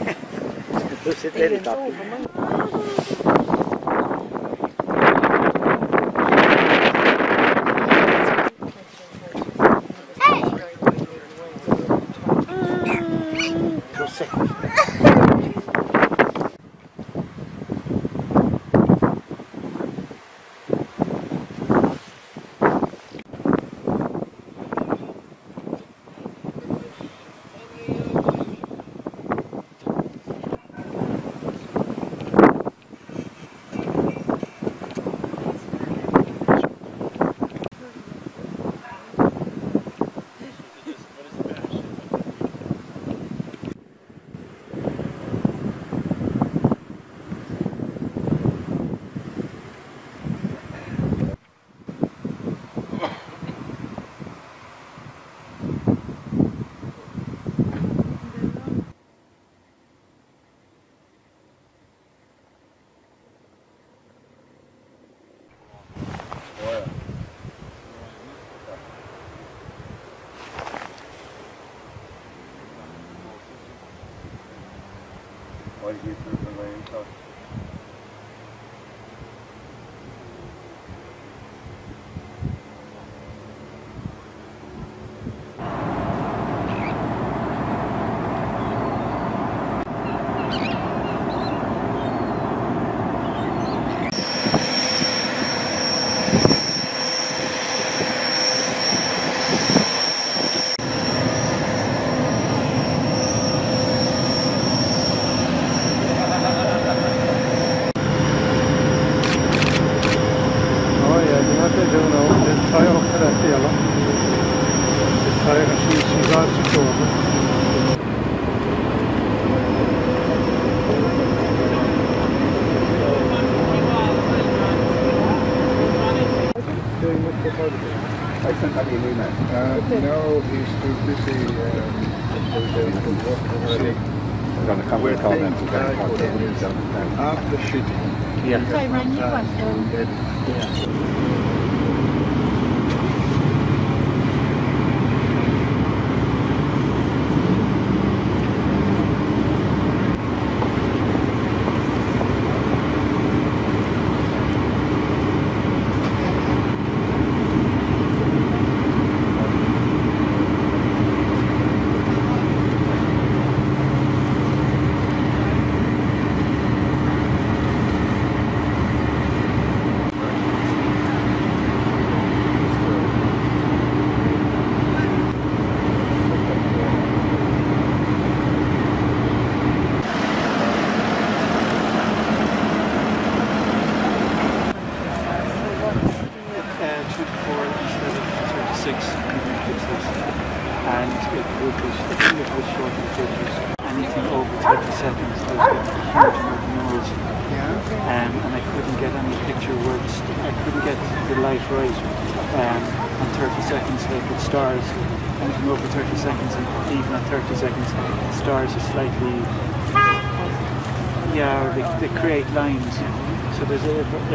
Du sitter lite upp. Why did you put it away and talk? I sent that email. No, he's too busy. I'm going to come and call them After shooting. Yeah. I rang you one. Yeah. And it was short in pictures. Anything over 30 seconds, there was a huge amount of noise. And I couldn't get any picture works. I couldn't get the light right on 30 seconds, like with stars. Anything over 30 seconds, and even at 30 seconds, the stars are slightly, yeah, they create lines. So there's a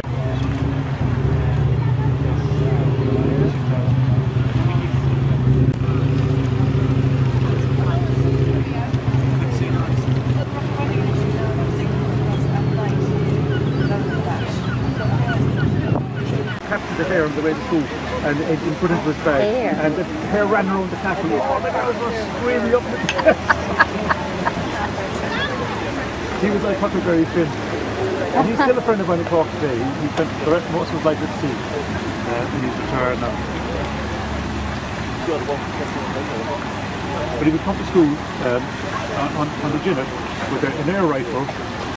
captured the hare on the way to school and he put it into his bag. And the hare ran around the castle. Oh my God, it was screaming up. He was like Huckleberry Finn. And he's still a friend of mine in Cork today. He spent the rest, most of his life at sea. And he's retired now. But he would come to school on the Ginnet with an air rifle.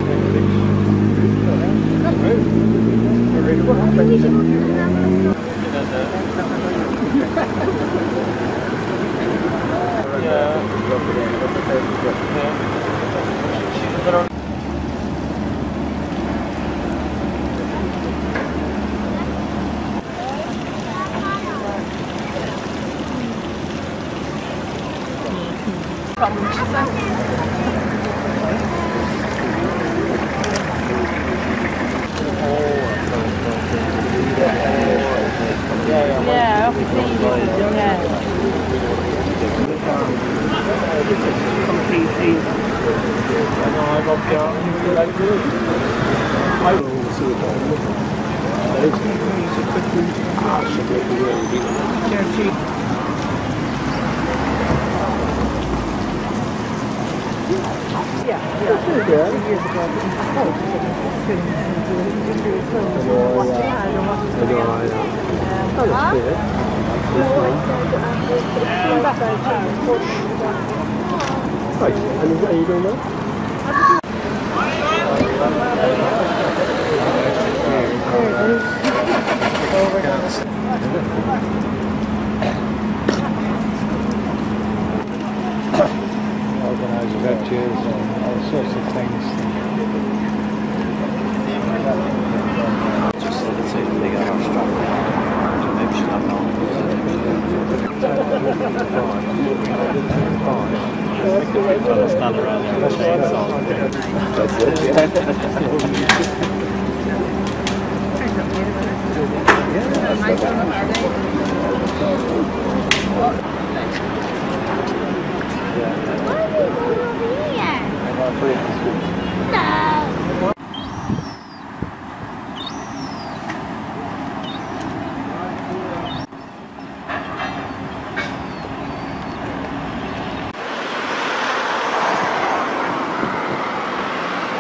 Yeah, obviously, yeah. Right, and are you doing that? Organise lectures and all sorts of things. Just so that they big horse track. Maybe she'll have no. Stand around there and chainsaw. That's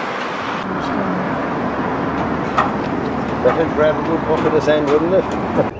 That would grab a good bucket of sand, wouldn't it?